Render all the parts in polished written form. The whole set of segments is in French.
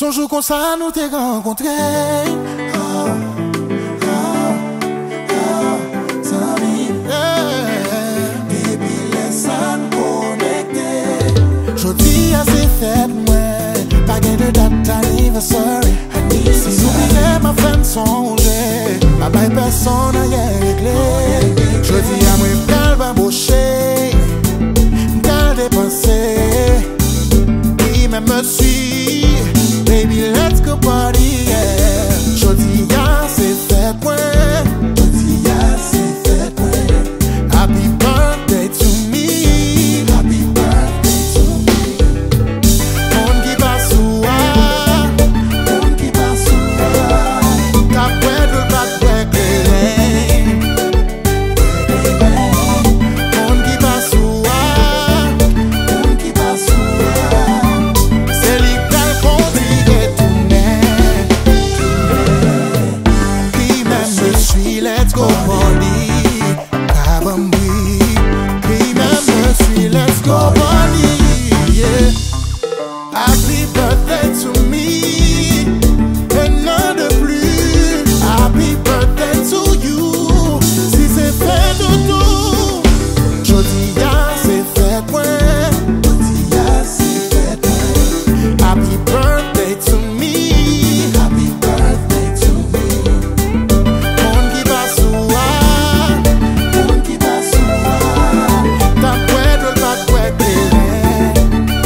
Son jour comme ça nous t'es rencontré. Depi les konekte. Jodi a c'est fête moi, pas gain de date d'anniversaire. Si j'oubliais ma fin sonje, ma baille pèsonn anyen regle. Jodi a moi pral banboche, m'gal depanse. Oui même me suis, baby let's go party. Yeah. Jodi a c'est fête moi. Jodi a c'est fête moi. Happy birthday to me. Happy birthday to me. Moun qui passe soua, Moun qui passe soua. ta pwè de bat pwè kleren. Moun qui passe soua, Moun qui passe soua. c'est li pral kondui retounen. Puis même je suis let's go party. Puis même je suis let's go party. Yeah. Happy birthday to me. Un an de plus. Happy birthday to you. Si c'est fait de tout. Jodi a c'est fait moi. Jodi a c'est fête moi. Happy birthday to me. Happy birthday to me. Moun qui passe soua, Moun qui passe soua. ta pwè de bat pwè kleren.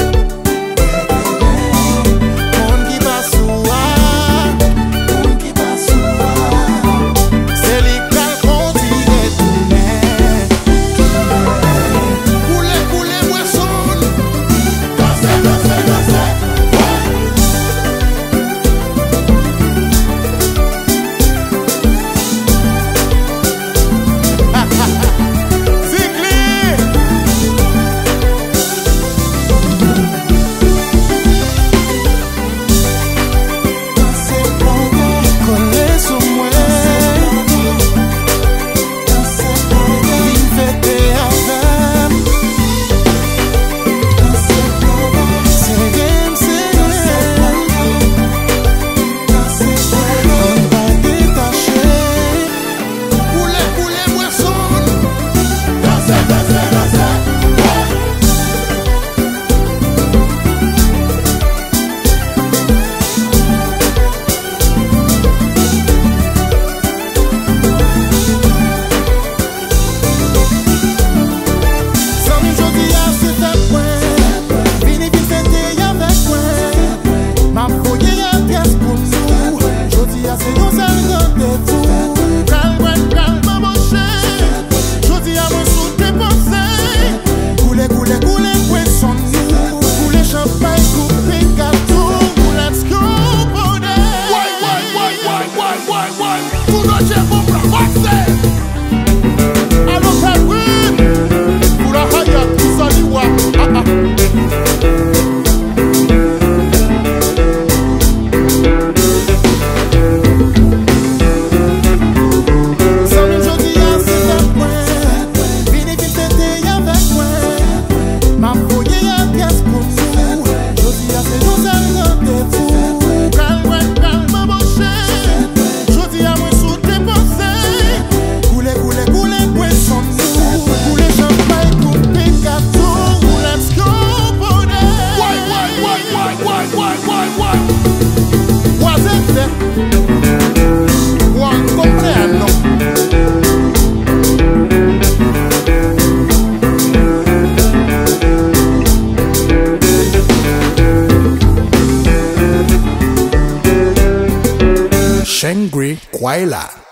Moun qui passe soua, Moun qui passe soua. c'est li pral kondui retounen. Koule, koule, pèsonn. Danse, danse, danse. Zenglen. Danse pour moi. Kole sou mwen. Danse pour moi. Vin fete avem. Danse pour moi. Zenglen, Zenglen. Danse pour moi. On va détacher. Koule, koule, pèsonn. Danse, danse, danse. Zanmi'm Jodia c'est fait moi. Vini vin fete avec moi. Ma foye adresse pour nous. Jodi a c'est yon seul rendez-vous. Pral, pral, banboche. Jodi a moi sous depanse. Koule, koule, koule, pèsonn nous. Koule champagne, coupe gâteau. Let's go party. Tout le monde est bon pour avancer. Allo Perwin, pour la hayat, saliwa. Zanmi'm Jodia c'est fait moi. Vini vin fete avec moi. Ma foye adresse pour nous. Jodi a c'est yon seul rendez-vous. Pral, pral, banboche. Jodi a moi sous depanse. Koule, koule, koule, pèsonn nous. Koule champagne, coupe gâteau. Let's go party. Wazente, rankontre anyen. Shengri, Kwaila.